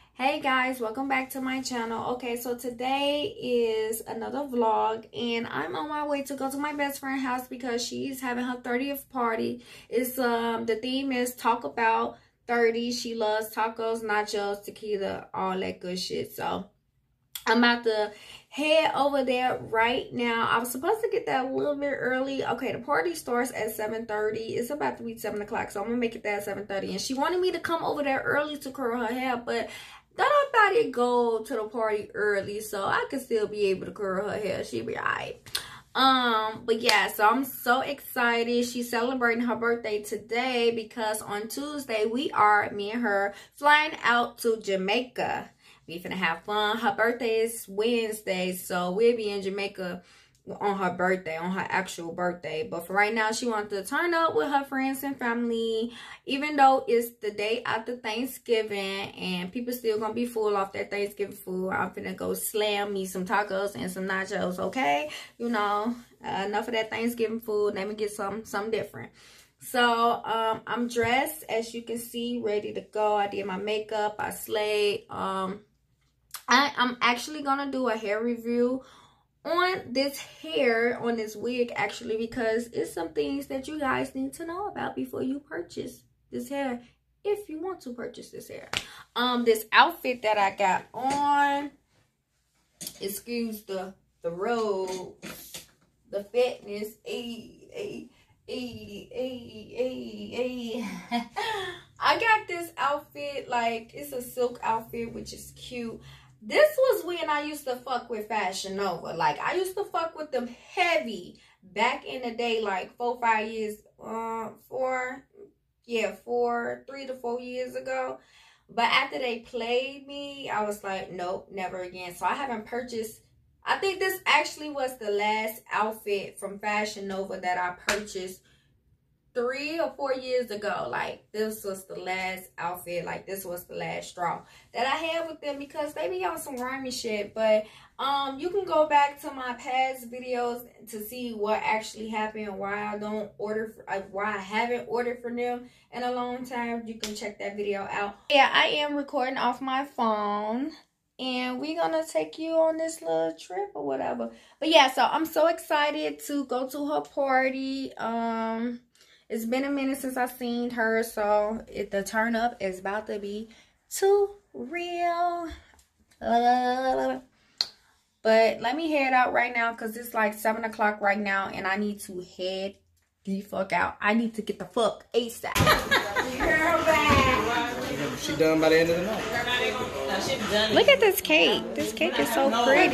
Hey guys, welcome back to my channel. Okay, so today is another vlog and I'm on my way to go to my best friend's house because she's having her 30th party. It's the theme is talk about 30. She loves tacos, nachos, tequila, all that good shit. So I'm about to head over there right now. I was supposed to get there a little bit early. Okay, the party starts at 7:30. It's about to be 7 o'clock, so I'm gonna make it there at 7:30. And she wanted me to come over there early to curl her hair, but don't nobody go to the party early, so I could still be able to curl her hair. She'll be alright. But yeah, so I'm so excited. She's celebrating her birthday today because on Tuesday me and her flying out to Jamaica. We finna have fun. Her birthday is Wednesday, so we'll be in Jamaica on her birthday, on her actual birthday. But for right now, she wants to turn up with her friends and family, even though it's the day after Thanksgiving and people still gonna be full off their Thanksgiving food. I'm finna go slam me some tacos and some nachos, okay? You know, enough of that Thanksgiving food. Let me get something different. So I'm dressed, as you can see, ready to go. I did my makeup, I slayed. I'm actually gonna do a hair review on this hair, on this wig actually, because it's some things that you guys need to know about before you purchase this hair, if you want to purchase this hair. This outfit that I got on, excuse the robe, the fatness, I got this outfit, like, it's a silk outfit, which is cute. This was when I used to fuck with Fashion Nova. Like, I used to fuck with them heavy back in the day, like 3 to 4 years ago. But after they played me, I was like, nope, never again. So I haven't purchased. I think this actually was the last outfit from Fashion Nova that I purchased 3 or 4 years ago. Like, this was the last outfit, like this was the last straw that I had with them, because they be on some grimy shit. But you can go back to my past videos to see what actually happened and why I don't order why I haven't ordered from them in a long time. You can check that video out. Yeah, I am recording off my phone and we're gonna take you on this little trip or whatever. But yeah, so I'm so excited to go to her party. It's been a minute since I've seen her, so the turn up is about to be too real. But let me head out right now because it's like 7 o'clock right now and I need to head the fuck out. I need to get the fuck ASAP. Girl, back. She done by the end of the night. Look at this cake. This cake is so pretty.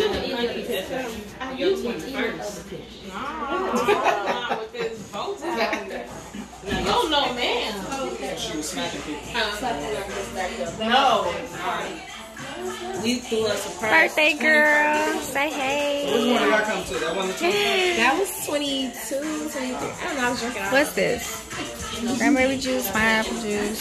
No, no, man. She was smacking people. No. We threw a surprise. Birthday girl. Say hey. Which one did I come to? That one that you That was 22, 23. I don't know, I was drinking all. What's this? Cranberry juice, pineapple juice.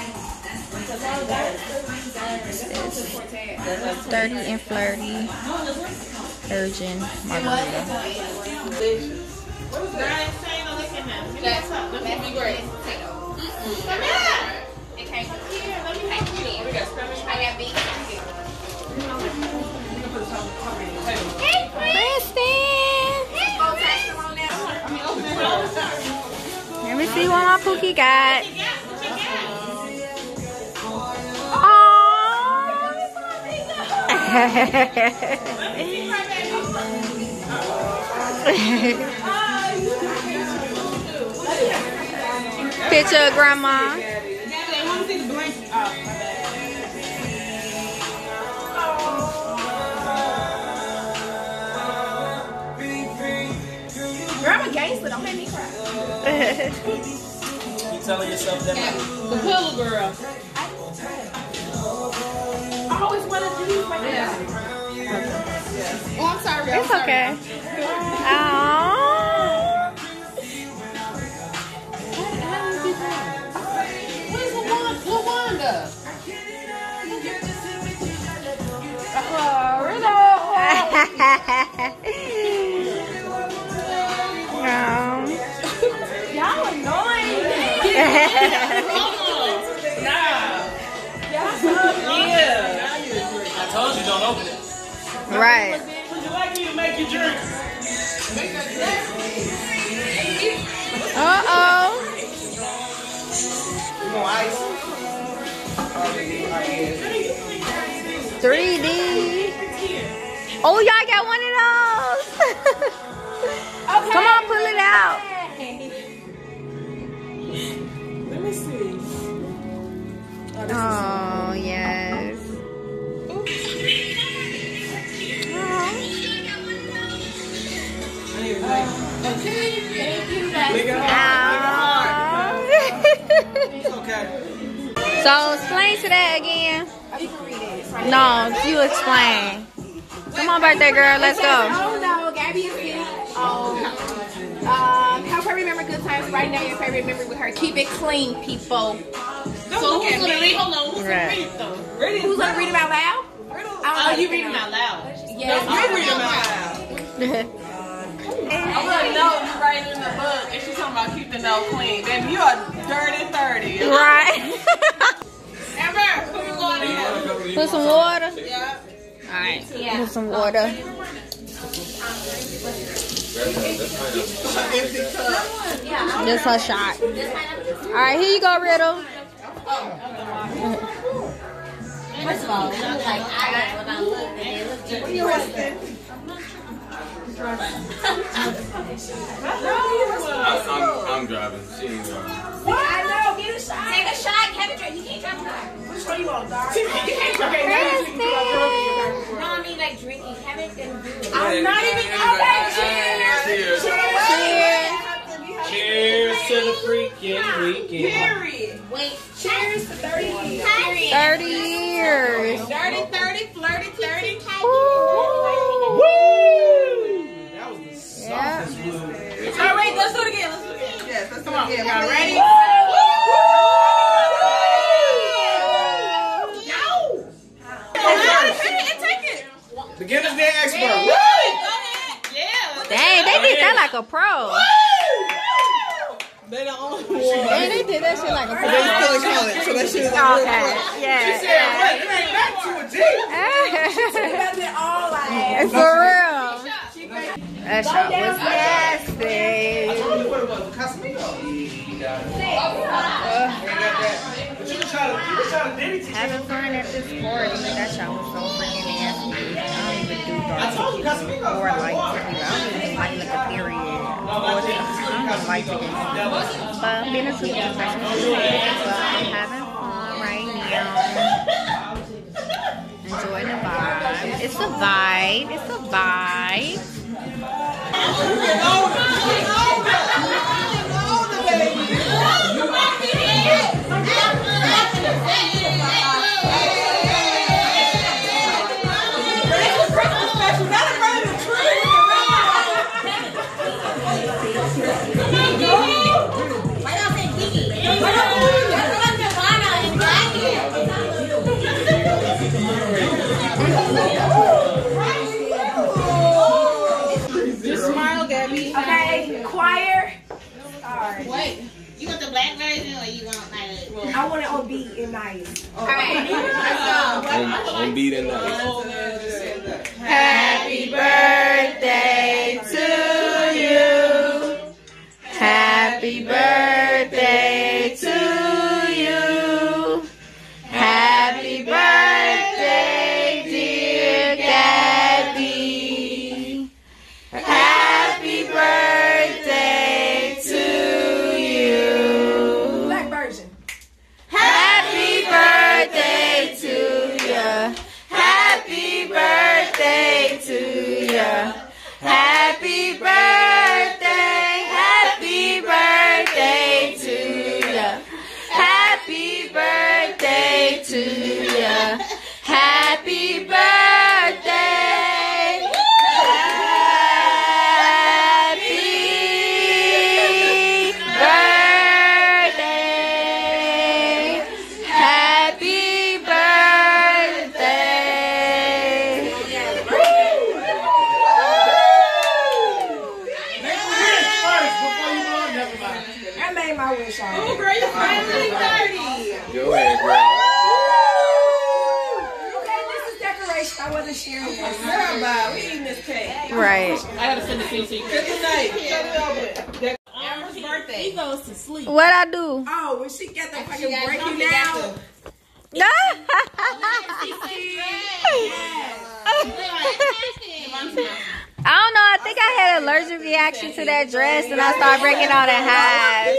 30 and flirty. Virgin margarita. Let me be great. Come here. It came from here. Let me take you. I got beef. Hey, Preston. Let me see what my Pookie got. Picture of grandma. Grandma gangster, don't make me cry. You telling yourself that? The pillow girl. I always wanted to use my hair. Oh, I'm sorry. It's okay. Aww. Where's LaWanda? Y'all annoying. Nah. Y'all so open it. Right. Would you like me to make you drink? Uh-oh. You want ice? 3D. Oh, y'all got one of those. Come on, pull it out. Let me see. Oh, yes. Okay. So explain to that again. No, you explain. Come on, birthday girl, let's go. Oh no, Gabby is getting old. Help her remember good times. Right now, your favorite memory with her. Keep it clean, people. So who's gonna read? Hold on, who's Right. gonna read it though? Who's gonna read them out loud? Oh, you read them out loud. Yes, You read them out loud. I'm gonna know you write in the book, and she's talking about keep the nose clean. Baby, you are dirty 30. Right. Amber, put your water in. Put some water. Yeah. Alright, put some water. Just a shot. Alright, here you go, Riddle. First of all, like I when I look and they look just I'm driving. She ain't driving. I know, get a shot. Take a shot, Kevin Drake. You can't drive a car. Which one you want, dog? No, I mean like drinking. Kevin can do it. I'm not even okay. Cheers. Cheers to the freaking weekend. Period. Wait. Cheers to 30 years. 30 years. Dirty 30, flirty 30. Woo! That was the softest blue. All right, let's do it again. Let's do it again. Yes, let's come on. Y'all ready? Take it. Beginner's day expert. Go ahead. Yeah. Dang, they did that like a pro. They the only one. Dang, they did that shit like a pro. They still in college, so that shit is like Okay, yeah. For real. That shot was nasty. What it was, Casamigos. Having fun at this party. That shot was so freaking nasty. I don't even do dark tequila or light tequila. I don't even like liquor, period. I don't like tequila. But I'm being a super professional. But I'm having fun right now. Enjoying the vibe. It's a vibe. It's a vibe. Just smile, Gabby. Okay, choir. Wait, you want the black version or you want like? I want it on beat and nice. Alright, let's go. On beat and nice. Happy birthday to you. Happy birthday to you. Happy birthday, dear Gabby. Happy birthday to you. Black version. Happy birthday to ya. Happy birthday to ya. Happy birthday. Happy birthday to ya. Happy birthday to ya. Happy birthday. Happy birthday. I made my wish on. Oh, girl, you finally 30. Go ahead, girl. I wasn't sharing this. Girl, bye. We eating this cake. Right. I gotta send it to you so you can. Good night. Shut it over. Amber's birthday. He goes to sleep. What I do? Oh, when she got that fucking breaking down. I don't know. I think I had an allergic reaction to that dress, and I started breaking out in hives.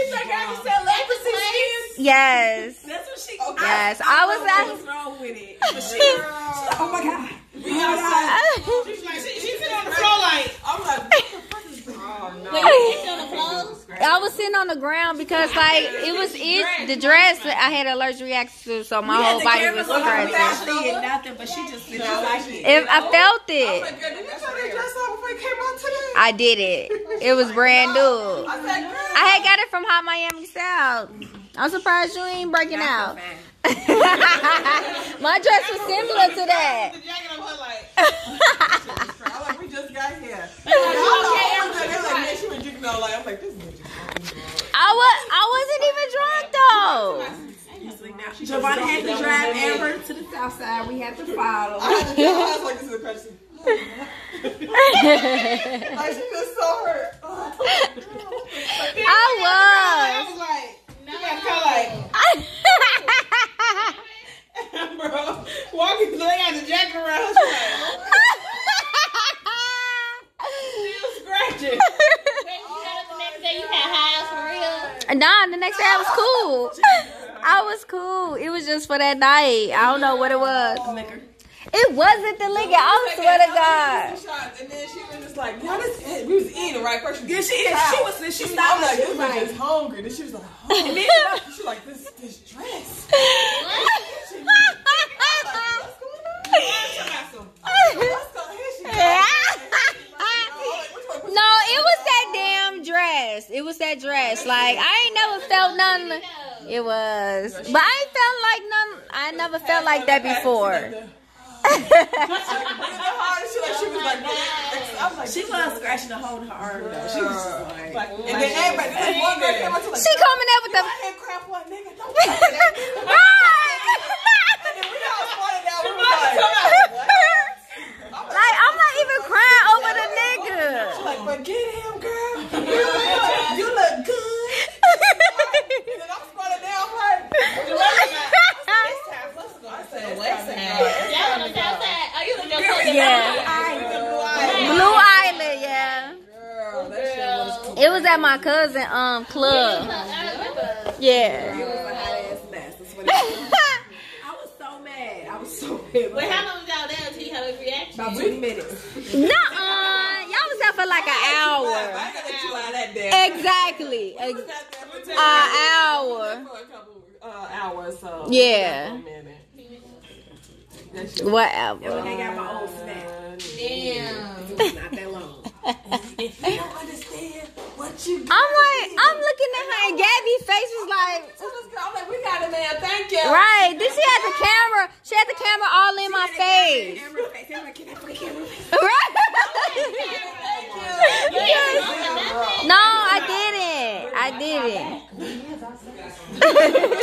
Yes. That's what she. Yes. I was at. What's wrong with it? Oh my god. She's sitting on the floor like. I'm like. Oh no. I was sitting on the ground because like it was the dress I had an allergic reaction to, so my whole body was scratching. Nothing, but she just like it. If I felt it. I'm like, girl, did you try that dress on before you came out today? I did it. It was brand new. I said, girl. I had got it from Hot Miami South. I'm surprised you ain't breaking out. My dress was similar to that. The jacket on her like. I'm like, we just got here. She was drinking all like, I'm like, this bitch. I wasn't even drunk though. Giovanna had to drive Amber to the south side. We had to follow. I was like, this is a question. Like, she just so hurt. I was like, you got kind of like, bro, walking, they got the jacket around her. Still scratching. Nah, the next day I was cool. I was cool. It was just for that night. I don't know what it was. It wasn't the liquor. I swear to God. And then she was just like, what is it? We was eating, right? First, Yeah, she stopped. I'm like, this bitch is hungry. Then she was like, oh. And then she was like, this dress. No, it was that damn dress. It was that dress. Like, I ain't never felt nothing. It was. But I ain't felt like nothing. I never felt like that before. She was scratching a hole in her arm though. She was just like and then everybody, this one girl came up to like, she coming up with the. I had crap one nigga. Don't touch that. And then we all falling down. We was like, like, I'm not even crying over the nigga. she's like, but get him, girl. You look good. And then I'm falling down. I'm like, I said, what's yeah. Blue Island, yeah. Girl, that shit was cool. It was at my cousin club. Yeah. it was a hot ass mess. That's what it was. I was so mad. I was so mad. Wait, how long was y'all there until you had a reaction? About 20 minutes. Nuh-uh. Y'all was there for like an hour. I ain't gonna let you out of that damn. Exactly. An hour. For a couple hours, so. Yeah. Whatever. When I got my old snack. Damn. It was not that long. You don't understand what you do. I'm looking at her and Gabby's face was like, I'm like, we got it, man. Thank you. right. Then she had the camera all in my face. Right. No, I didn't.